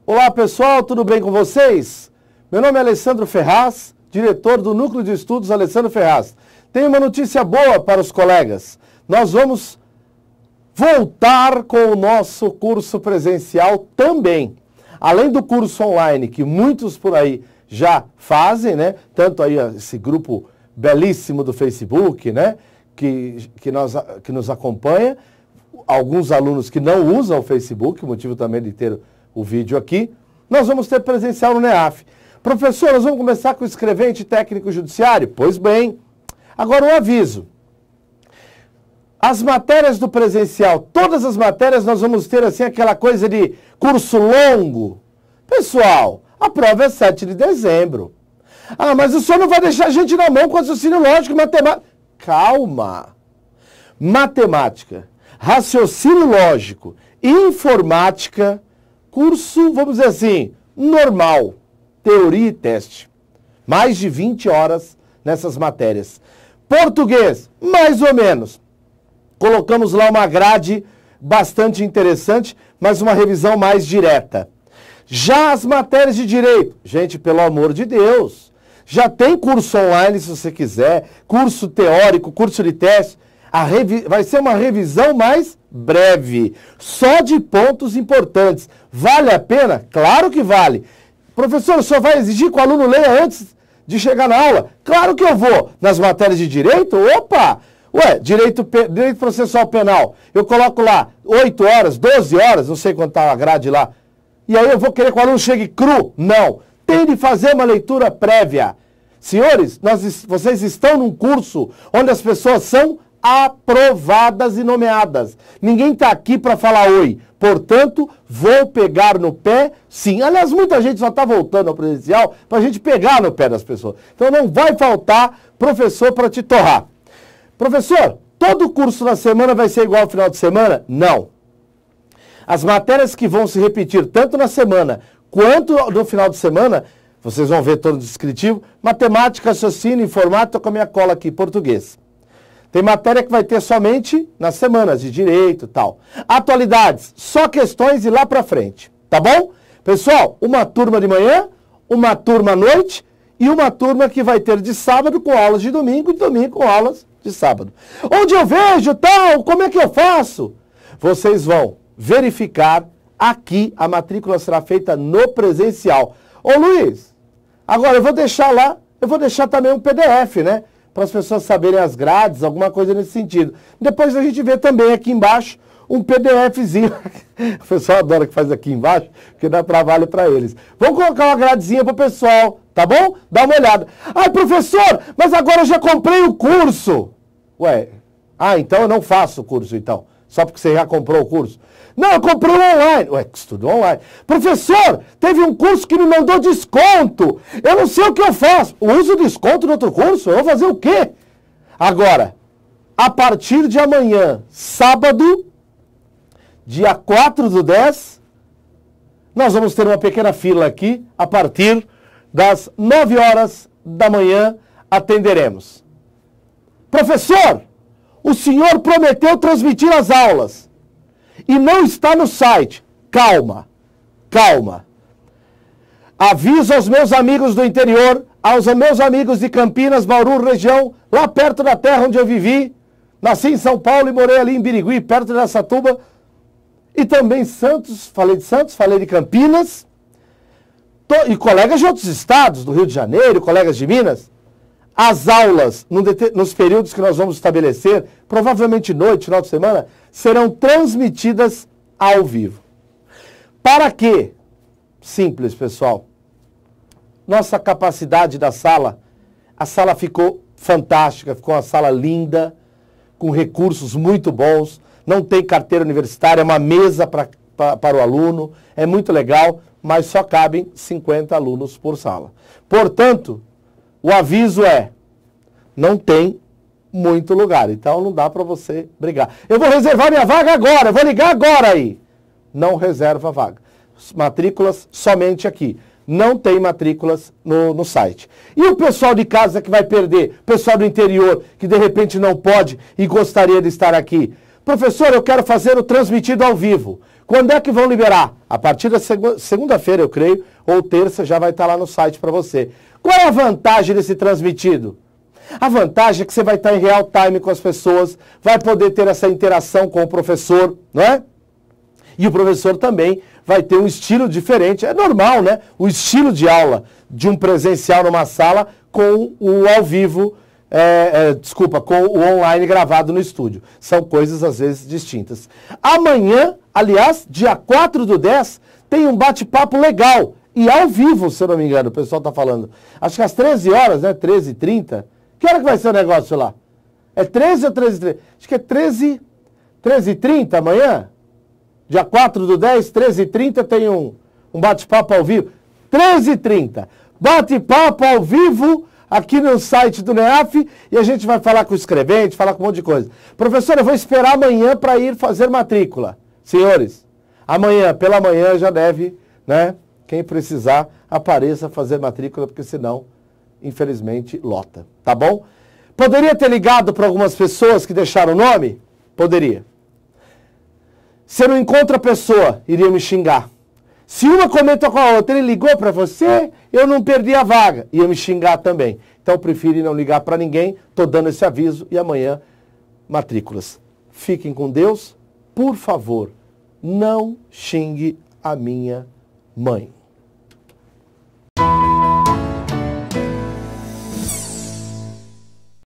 Olá pessoal, tudo bem com vocês? Meu nome é Alessandro Ferraz, diretor do Núcleo de Estudos Alessandro Ferraz. Tenho uma notícia boa para os colegas. Nós vamos voltar com o nosso curso presencial também. Além do curso online, que muitos por aí já fazem, né? Tanto aí esse grupo belíssimo do Facebook, né? Que nos acompanha. Alguns alunos que não usam o Facebook, motivo também de ter o vídeo aqui. Nós vamos ter presencial no NEAF. Professor, nós vamos começar com o escrevente técnico judiciário? Pois bem. Agora um aviso. As matérias do presencial, todas as matérias nós vamos ter assim aquela coisa de curso longo. Pessoal, a prova é 7 de dezembro. Ah, mas o senhor não vai deixar a gente na mão com raciocínio lógico e matemática. Calma. Matemática, raciocínio lógico, informática, curso, vamos dizer assim, normal, teoria e teste. Mais de 20 horas nessas matérias. Português, mais ou menos. Colocamos lá uma grade bastante interessante, mas uma revisão mais direta. Já as matérias de direito, gente, pelo amor de Deus, já tem curso online se você quiser, curso teórico, curso de teste. Vai ser uma revisão mais breve, só de pontos importantes. Vale a pena? Claro que vale. Professor, o senhor vai exigir que o aluno leia antes de chegar na aula? Claro que eu vou. Nas matérias de direito, opa! Ué, direito processual penal, eu coloco lá 8 horas, 12 horas, não sei quanto está a grade lá. E aí eu vou querer que o aluno chegue cru? Não. Tem de fazer uma leitura prévia. Senhores, vocês estão num curso onde as pessoas são aprovadas e nomeadas. Ninguém está aqui para falar oi. Portanto, vou pegar no pé, sim. Aliás, muita gente só está voltando ao presencial para a gente pegar no pé das pessoas. Então não vai faltar professor para te torrar. Professor, todo curso na semana vai ser igual ao final de semana? Não. As matérias que vão se repetir tanto na semana quanto no final de semana, vocês vão ver todo o descritivo, matemática, raciocínio, informática, com a minha cola aqui, português. Tem matéria que vai ter somente nas semanas de direito e tal. Atualidades, só questões e lá pra frente, tá bom? Pessoal, uma turma de manhã, uma turma à noite e uma turma que vai ter de sábado com aulas de domingo e de domingo com aulas de sábado. Onde eu vejo tal, como é que eu faço? Vocês vão verificar aqui, a matrícula será feita no presencial. Ô Luiz, agora eu vou deixar lá, eu vou deixar também um PDF, né? Para as pessoas saberem as grades, alguma coisa nesse sentido. Depois a gente vê também aqui embaixo um PDFzinho. O pessoal adora que faz aqui embaixo, porque dá trabalho para eles. Vamos colocar uma gradezinha para o pessoal, tá bom? Dá uma olhada. Ai, professor, mas agora eu já comprei o curso. Ué, então eu não faço o curso, então. Só porque você já comprou o curso. Não, eu comprei online. Ué, estudo online. Professor, teve um curso que me mandou desconto. Eu não sei o que eu faço. Uso desconto no outro curso? Eu vou fazer o quê? Agora, a partir de amanhã, sábado, dia 4/10, nós vamos ter uma pequena fila aqui. A partir das 9 horas da manhã, atenderemos. Professor, o senhor prometeu transmitir as aulas e não está no site. Calma, calma. Aviso aos meus amigos do interior, aos meus amigos de Campinas, Bauru, região, lá perto da terra onde eu vivi. Nasci em São Paulo e morei ali em Birigui, perto de Araçatuba. E também Santos, falei de Campinas. E colegas de outros estados, do Rio de Janeiro, colegas de Minas. As aulas, nos períodos que nós vamos estabelecer, provavelmente noite, final de semana, serão transmitidas ao vivo. Para quê? Simples, pessoal. Nossa capacidade da sala, a sala ficou fantástica, ficou uma sala linda, com recursos muito bons, não tem carteira universitária, é uma mesa para o aluno, é muito legal, mas só cabem 50 alunos por sala. Portanto, o aviso é, não tem muito lugar, então não dá para você brigar. Eu vou reservar minha vaga agora, eu vou ligar agora aí. Não reserva a vaga. Matrículas somente aqui. Não tem matrículas no site. E o pessoal de casa que vai perder, o pessoal do interior que de repente não pode e gostaria de estar aqui. Professor, eu quero fazer o transmitido ao vivo. Quando é que vão liberar? A partir da segunda-feira, eu creio, ou terça, já vai estar lá no site para você. Qual é a vantagem desse transmitido? A vantagem é que você vai estar em real time com as pessoas, vai poder ter essa interação com o professor, não é? E o professor também vai ter um estilo diferente. É normal, né? O estilo de aula de um presencial numa sala com o ao vivo, com o online gravado no estúdio. São coisas, às vezes, distintas. Amanhã, aliás, dia 4/10, tem um bate-papo legal. E ao vivo, se eu não me engano, o pessoal está falando. Acho que às 13 horas, né? 13h30. Que hora que vai ser o negócio lá? É 13 ou 13h30? Acho que é 13h30 amanhã. Dia 4/10, 13h30, tem um bate-papo ao vivo. 13h30. Bate-papo ao vivo aqui no site do NEAF e a gente vai falar com o escrevente, falar com um monte de coisa. Professor, eu vou esperar amanhã para ir fazer matrícula. Senhores, amanhã, pela manhã já deve, né? Quem precisar, apareça fazer matrícula, porque senão, infelizmente, lota. Tá bom? Poderia ter ligado para algumas pessoas que deixaram o nome? Poderia. Se eu não encontro a pessoa, iria me xingar. Se uma comenta com a outra, ele ligou para você, eu não perdi a vaga. Ia me xingar também. Então, eu prefiro não ligar para ninguém. Estou dando esse aviso e amanhã, matrículas. Fiquem com Deus. Por favor, não xingue a minha mãe.